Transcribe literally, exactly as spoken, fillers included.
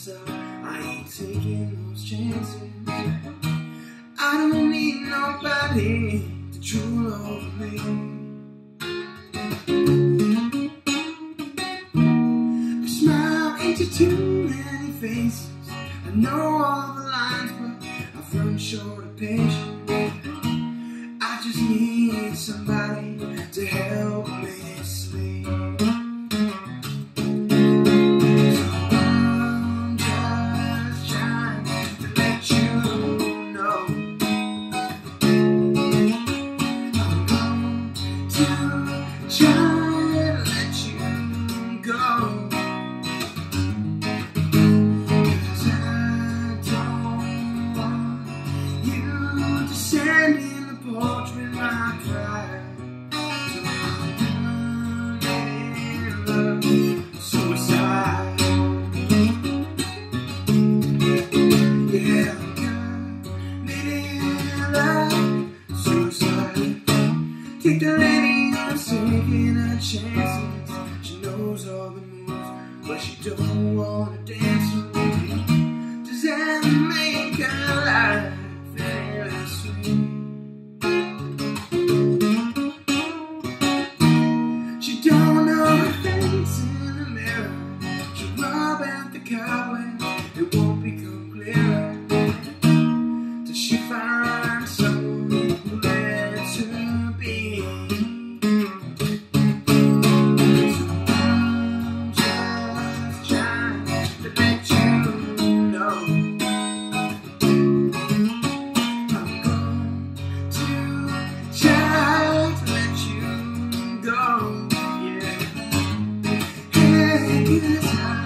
myself, I ain't taking those chances. I don't need nobody to drool over me. A smile ain't just too many faces. I know all the lines, but I've run short of patience. I just need somebody to help me sleep. In the porch with my pride, suicide. Yeah, I'm living life, suicide. Take the lady who's taking her chances. She knows all the moves, but she don't wanna dance with me. Does that make her life very sweet? She don't know her face in the mirror. She'll rub at the cobwebs, it won't become clearer till she finds someone who lets her be. So I'm just trying to let you know I'm going to try to let you go. Yeah, hey, 'cause I